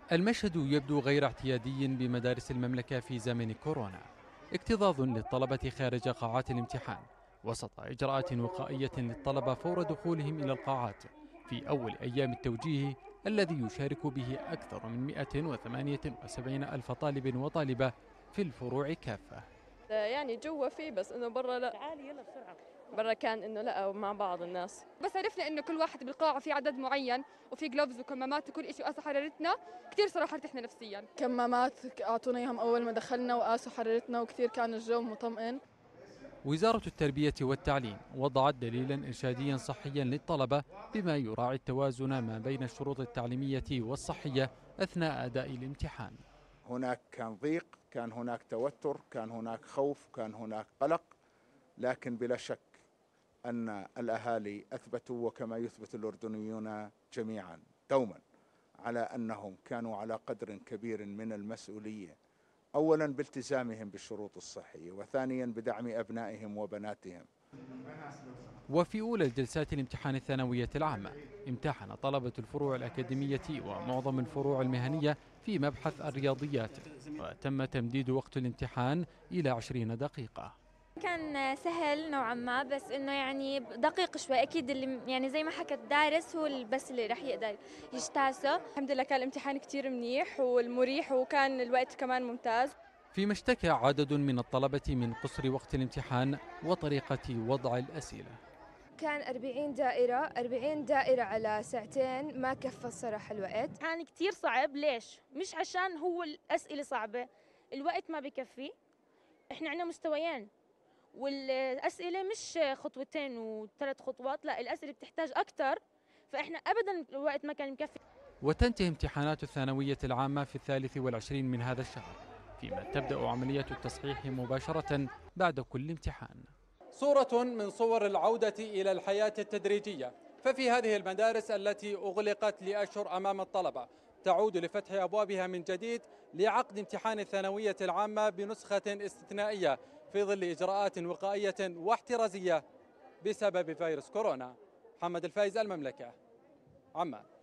المشهد يبدو غير اعتيادي بمدارس المملكة في زمن كورونا. اكتظاظ للطلبة خارج قاعات الامتحان وسط إجراءات وقائية للطلبة فور دخولهم إلى القاعات في أول أيام التوجيه الذي يشارك به أكثر من 178 ألف طالب وطالبة في الفروع كافة. يعني جوا في، بس انه برا لا. تعالي يلا بسرعة. برا كان انه لا مع بعض الناس. بس عرفنا انه كل واحد بالقاعه في عدد معين وفي جلوفز وكمامات وكل شيء، وقاسوا حرارتنا كثير صراحه ارتحنا نفسيا. كمامات اعطونا اياهم اول ما دخلنا وقاسوا حرارتنا وكثير كان الجو مطمئن. وزارة التربية والتعليم وضعت دليلا إرشاديا صحيا للطلبة بما يراعي التوازن ما بين الشروط التعليمية والصحية أثناء أداء الامتحان. هناك كان ضيق، كان هناك توتر، كان هناك خوف، كان هناك قلق، لكن بلا شك أن الأهالي أثبتوا، وكما يثبت الأردنيون جميعا دوما، على أنهم كانوا على قدر كبير من المسؤولية، أولا بالتزامهم بالشروط الصحية، وثانيا بدعم أبنائهم وبناتهم. وفي أولى الجلسات الامتحان الثانوية العامة امتحن طلبة الفروع الأكاديمية ومعظم الفروع المهنية في مبحث الرياضيات، وتم تمديد وقت الامتحان إلى 20 دقيقة. كان سهل نوعا ما، بس انه يعني دقيق شوي. اكيد اللي يعني زي ما حكى الدارس هو بس اللي رح يقدر يجتازه. الحمد لله كان الامتحان كثير منيح والمريح، وكان الوقت كمان ممتاز. فيما اشتكى عدد من الطلبة من قصر وقت الامتحان وطريقة وضع الأسئلة. كان 40 دائرة على ساعتين، ما كفى الصراحة الوقت. كان كتير صعب. ليش؟ مش عشان هو الأسئلة صعبة، الوقت ما بكفي. احنا عندنا مستويين، والأسئلة مش خطوتين وثلاث خطوات، لا الأسئلة بتحتاج أكتر، فإحنا أبدا الوقت ما كان مكفي. وتنتهي امتحانات الثانوية العامة في 23 من هذا الشهر، فيما تبدأ عملية التصحيح مباشرة بعد كل امتحان. صورة من صور العودة إلى الحياة التدريجية، ففي هذه المدارس التي أغلقت لأشهر أمام الطلبة تعود لفتح أبوابها من جديد لعقد امتحان الثانوية العامة بنسخة استثنائية في ظل إجراءات وقائية واحترازية بسبب فيروس كورونا. محمد الفايز، المملكة، عمان.